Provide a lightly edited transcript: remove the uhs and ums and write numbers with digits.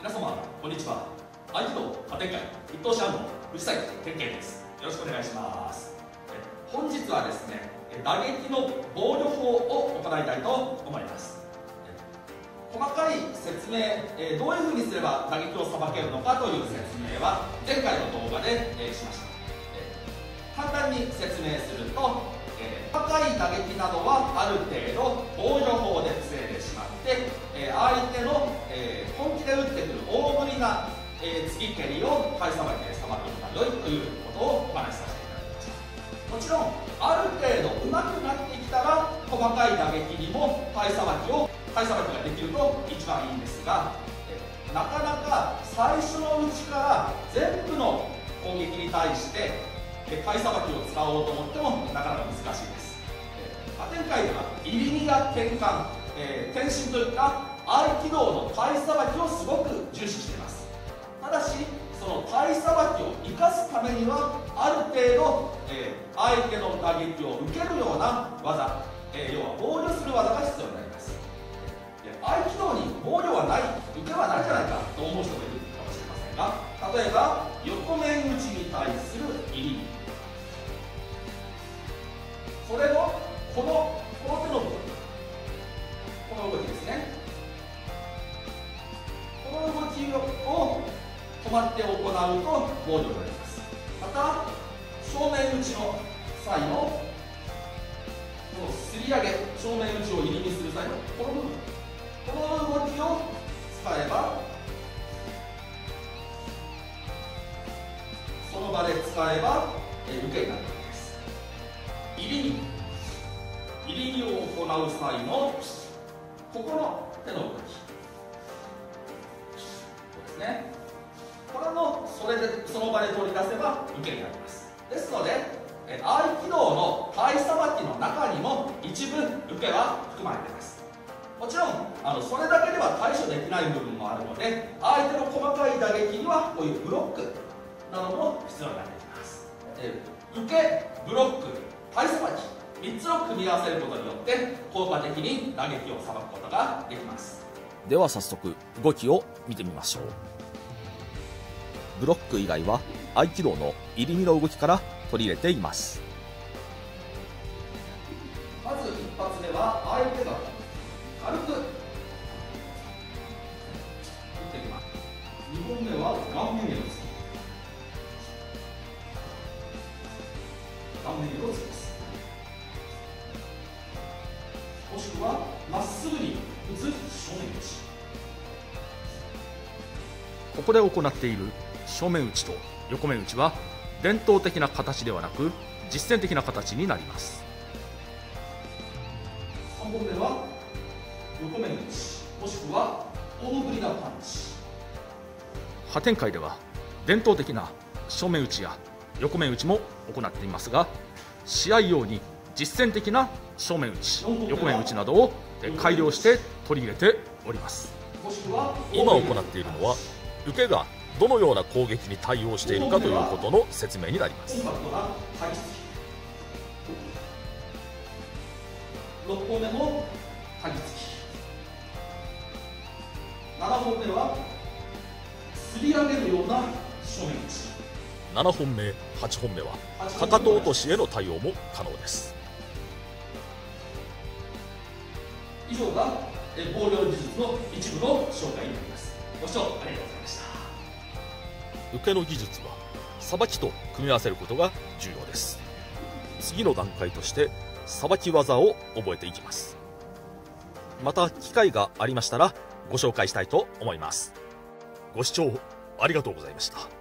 皆様こんにちは。合気道家庭会一等師の藤崎健健です。よろしくお願いします。本日はですね、打撃の防御法を行いたいと思います。細かい説明、どういうふうにすれば打撃をさばけるのかという説明は前回の動画でしました。簡単に説明すると、高い打撃などはある程度防御法で防いでしまって、相手の本気で打ってくる大振りな突き蹴りを体さばきでさばくのが良いということをお話しさせていただきました。もちろんある程度上手くなってきたら細かい打撃にも体さばきができると一番いいんですが、なかなか最初のうちから全部の攻撃に対して体さばきを使おうと思ってもなかなか難しいです。破天会では入身や転換、転身といった合気道の体さばきをすごく重視しています。ただしその体さばきを生かすためにはある程度、相手の打撃を受けるような技、要は防御する技が必要になります。合気道に防御はない、受けはないじゃないかと思う人もいるかもしれませんが、例えば横面打ちに対する入身、それをこの手の部分、この動きですね、この動きを止まって行うと防御になります。また正面打ちの際のこのすり上げ、正面打ちを入りにする際のこの部分、この動きを使えば、その場で使えば受けになるわけです。入り身を行う際のここの手の動き、そうですね、これもその場で取り出せば受けになります。ですので合気道の体さばきの中にも一部受けは含まれています。もちろんそれだけでは対処できない部分もあるので、相手の細かい打撃にはこういうブロックなども必要になってきます。受け、ブロック、体さばき、3つを組み合わせることによって効果的に打撃をさばくことができます。 では早速動きを見てみましょう。ブロック以外は合気道の入身の動きから取り入れています。 まず一発目は相手が軽く打っていきます。2本目は顔面への突き、顔面への突きです。もしくはまっすぐに打つ正面打ち。 ここで行っている正面打ちと横面打ちは伝統的な形ではなく実践的な形になります。 3本目は横面打ち、もしくは大振りなパンチ。 破天会では伝統的な正面打ちや横面打ちも行っていますが、試合用に実践的な正面打ち、横面打ちなどを改良して取り入れております。今行っているのは受けがどのような攻撃に対応しているかということの説明になります。 6本目も鍵付き、7本目はすり上げるような正面打ち、 7本目、8本目はかかと落としへの対応も可能です。 以上が防御技術の一部の紹介になります。ご視聴ありがとうございました。 受けの技術はさばきと組み合わせることが重要です。次の段階としてさばき技を覚えていきます。また機会がありましたらご紹介したいと思います。ご視聴ありがとうございました。